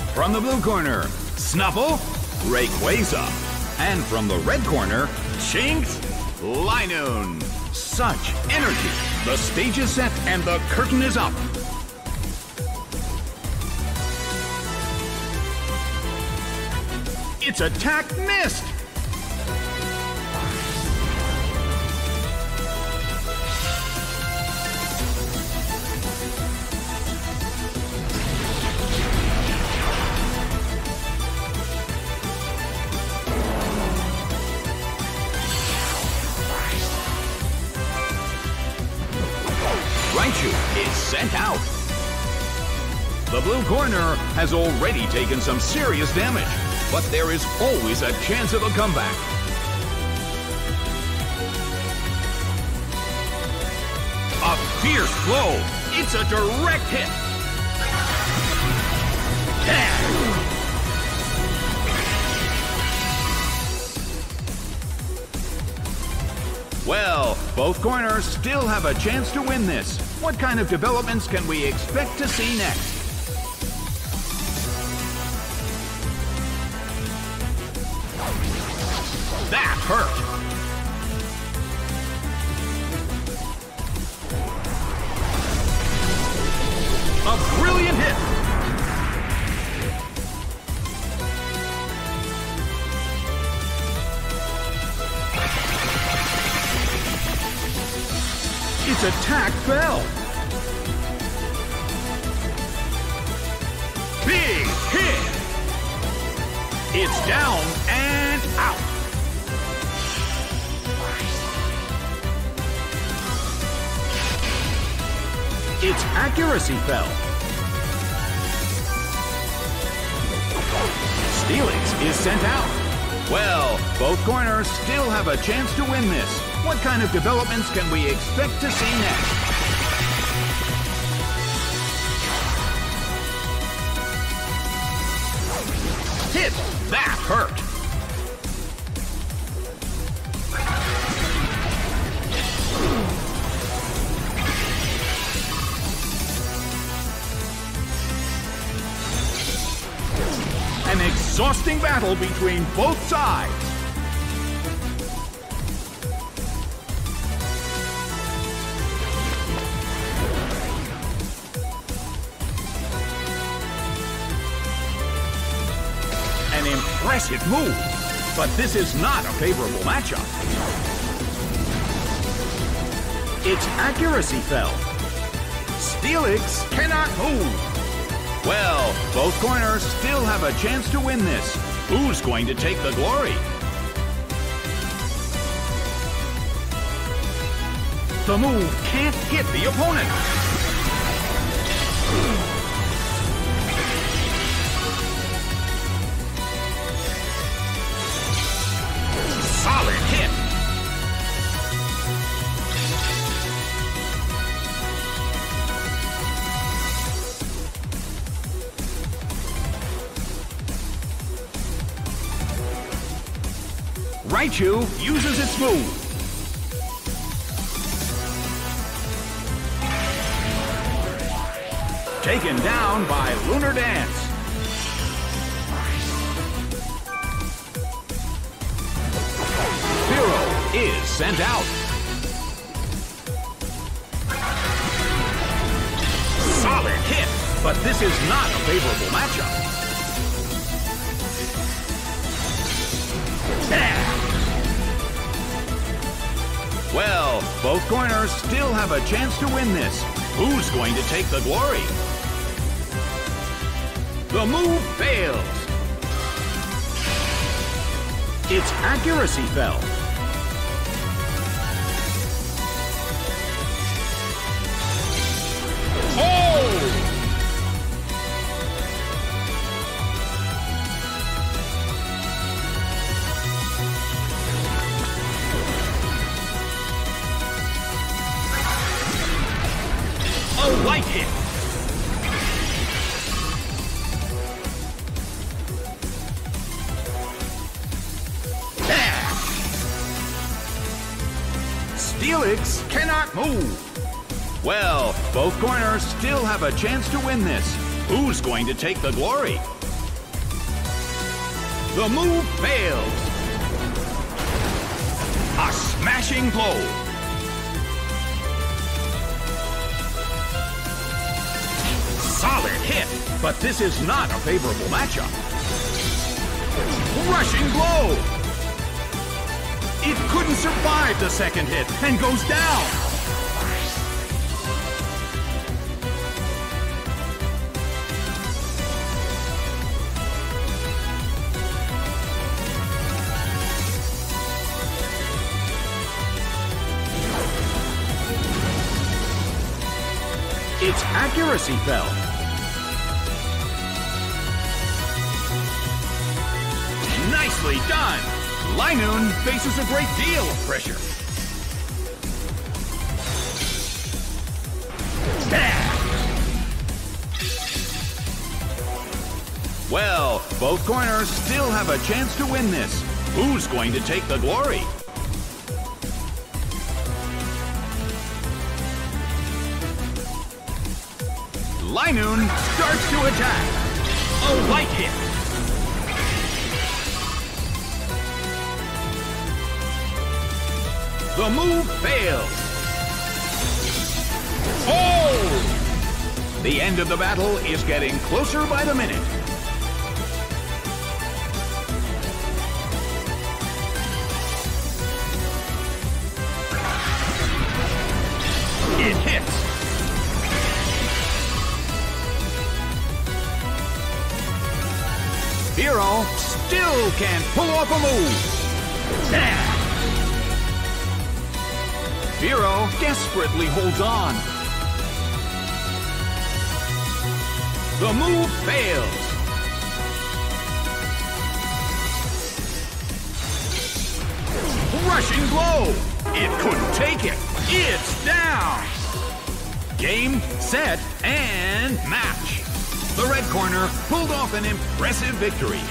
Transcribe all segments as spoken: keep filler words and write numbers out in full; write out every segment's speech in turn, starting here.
From the blue corner, Snuffle, Rayquaza. And from the red corner, Shinx, Linoon. Such energy! The stage is set and the curtain is up. Its attack missed! Raichu is sent out. The blue corner has already taken some serious damage, but there is always a chance of a comeback. A fierce blow. It's a direct hit. Yeah. Well, both corners still have a chance to win this. What kind of developments can we expect to see next? That hurt! A brilliant hit! Its attack fell! Big hit! It's down and out! Its accuracy fell. Steelix is sent out. Well, both corners still have a chance to win this. What kind of developments can we expect to see next? Hit! That hurt! An exhausting battle between both sides. An impressive move, but this is not a favorable matchup. Its accuracy fell. Steelix cannot move. Well, both corners still have a chance to win this. Who's going to take the glory? The move can't hit the opponent. Solid hit. Raichu uses its move. Taken down by Lunar Dance. Spearow is sent out. Solid hit, but this is not a favorable matchup. Well, both corners still have a chance to win this. Who's going to take the glory? The move fails. Its accuracy fell. Oh! A light hit. Steelix cannot move. Well, both corners still have a chance to win this. Who's going to take the glory? The move fails. A smashing blow. Solid hit, but this is not a favorable matchup. Rushing blow. It couldn't survive the second hit and goes down. Its accuracy fell. Nicely done! Wynaut faces a great deal of pressure. Well, both corners still have a chance to win this. Who's going to take the glory? Wynaut starts to attack. A light hit. The move fails. Oh! The end of the battle is getting closer by the minute. It hits. Hero still can't pull off a move. Yeah. Hero desperately holds on. The move fails. Rushing blow. It couldn't take it. It's down. Game, set, and match. The red corner pulled off an impressive victory.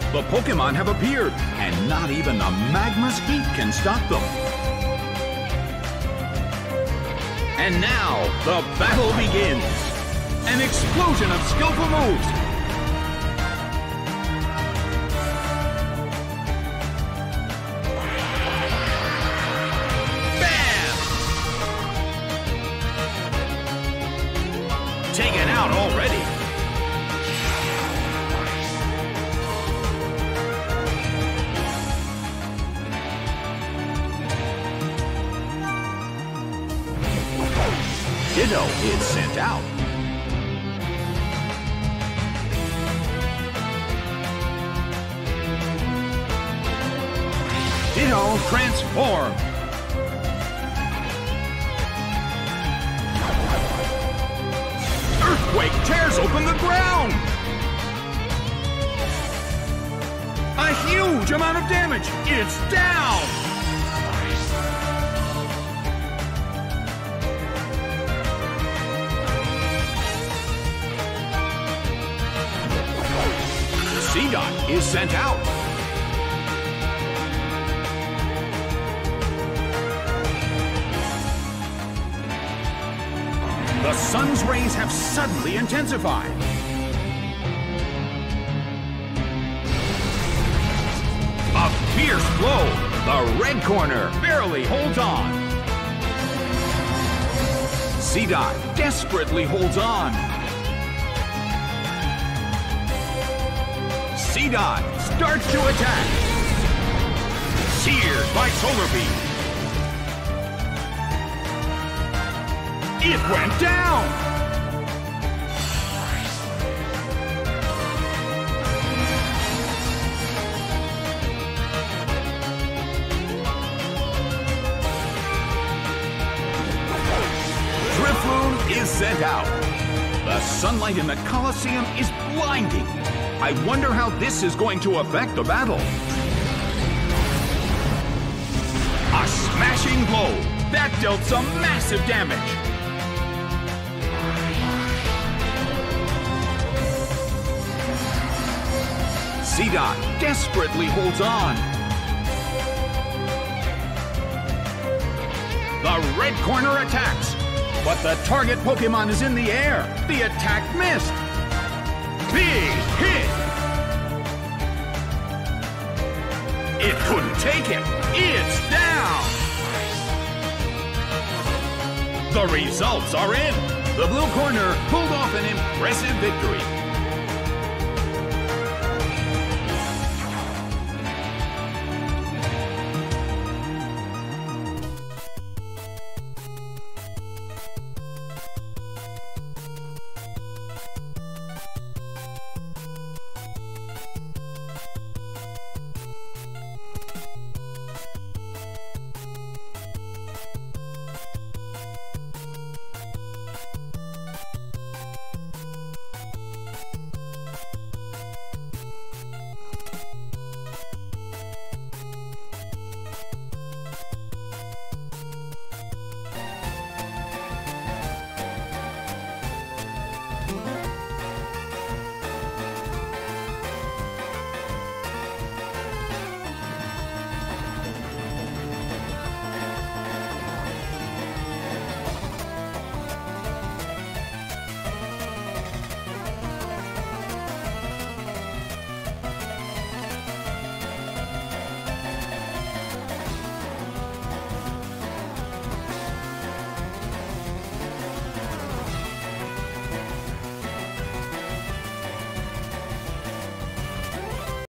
The Pokémon have appeared, and not even the magma's heat can stop them. And now, the battle begins. An explosion of skillful moves. Bam! Taken out already. Ditto is sent out. Ditto transform. Earthquake tears open the ground. A huge amount of damage. It's down. Seedot is sent out. The sun's rays have suddenly intensified. A fierce blow. The red corner barely holds on. Seedot desperately holds on. Seedot starts to attack. Seared by Solar Beam. It went down! Drifloon is sent out. The sunlight in the Colosseum is blinding. I wonder how this is going to affect the battle. A smashing blow. That dealt some massive damage. Seedot desperately holds on. The red corner attacks, but the target Pokémon is in the air. The attack missed. Big hit! It couldn't take it. It's down! The results are in. The blue corner pulled off an impressive victory.